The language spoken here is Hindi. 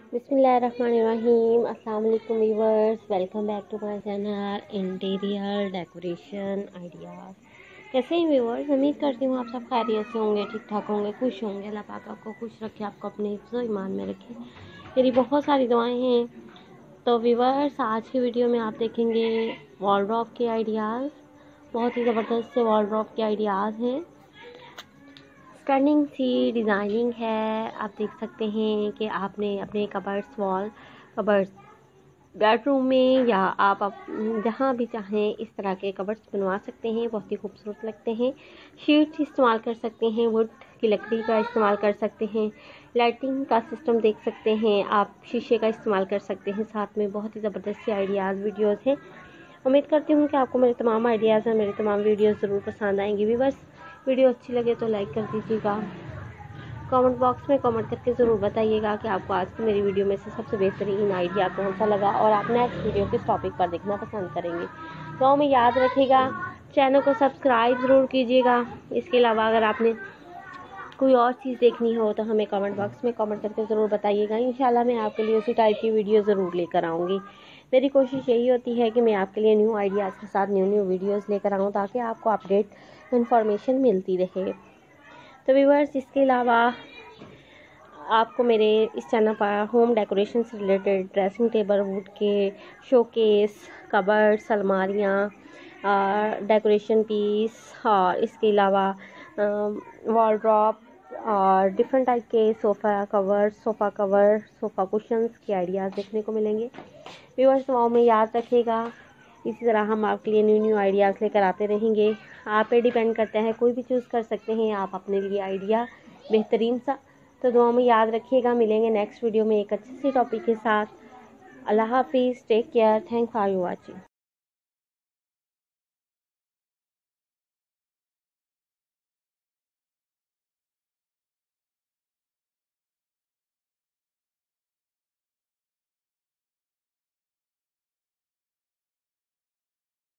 बिस्मिल्लाहिर्रहमानिर्रहीम। अस्सलाम वालेकुम viewers, welcome back to my channel interior decoration ideas. कैसे हैं व्यूअर्स? उम्मीद करती हूँ आप सब खैरियत से होंगे, ठीक ठाक होंगे, खुश होंगे। अल्लाह पाक आपको खुश रखे, आपको अपने हिफ्ज़ व ईमान में रखे, मेरी बहुत सारी दुआएं हैं। तो व्यूअर्स, आज की वीडियो में आप देखेंगे वॉलड्रॉप के आइडियाज़। बहुत ही ज़बरदस्त से वॉलड्रॉप के आइडियाज़ हैं। स्टनिंग सी डिज़ाइनिंग है। आप देख सकते हैं कि आपने अपने कबर्ड्स बेडरूम में या आप जहाँ भी चाहें इस तरह के कबर्ड्स बनवा सकते हैं। बहुत ही खूबसूरत लगते हैं। शीट्स इस्तेमाल कर सकते हैं, वुड की लकड़ी का इस्तेमाल कर सकते हैं, लाइटिंग का सिस्टम देख सकते हैं, आप शीशे का इस्तेमाल कर सकते हैं। साथ में बहुत ही ज़बरदस्त से आइडियाज़ वीडियोज़ हैं। उम्मीद करती हूँ कि आपको मेरे तमाम आइडियाज़ और मेरे तमाम वीडियोज़ ज़रूर पसंद आएंगी। व्यूअर्स, वीडियो अच्छी लगे तो लाइक कर दीजिएगा। कमेंट बॉक्स में कमेंट करके ज़रूर बताइएगा कि आपको आज की मेरी वीडियो में से सबसे बेहतरीन आइडिया कौन सा लगा और आप नेक्स्ट वीडियो किस टॉपिक पर देखना पसंद करेंगे। तो में याद रखिएगा, चैनल को सब्सक्राइब ज़रूर कीजिएगा। इसके अलावा अगर आपने कोई और चीज़ देखनी हो तो हमें कमेंट बॉक्स में कमेंट करके ज़रूर बताइएगा। इंशाल्लाह मैं आपके लिए उसी टाइप की वीडियो ज़रूर लेकर आऊँगी। मेरी कोशिश यही होती है कि मैं आपके लिए न्यू आइडियाज़ के साथ न्यू वीडियोज़ लेकर आऊँ ताकि आपको अपडेट इन्फॉर्मेशन मिलती रहे। तो व्यूअर्स, इसके अलावा आपको मेरे इस चैनल पर होम डेकोरेशन से रिलेटेड ड्रेसिंग टेबल, वुड के शोकेस, कबर्ड्स, अलमारियाँ, डेकोरेशन पीस और इसके अलावा वॉलड्रॉप और डिफरेंट टाइप के सोफ़ा कवर, सोफ़ा कुशन्स के आइडियाज़ देखने को मिलेंगे। व्यूअर्स, दुआओं में याद रखिएगा। इसी तरह हम आपके लिए न्यू आइडियाज़ लेकर आते रहेंगे। आप पे डिपेंड करता है, कोई भी चूज़ कर सकते हैं आप अपने लिए आइडिया बेहतरीन सा। तो दुआ में याद रखिएगा। मिलेंगे नेक्स्ट वीडियो में एक अच्छी सी टॉपिक के साथ। अल्लाह हाफिज़, take care, thanks for watching.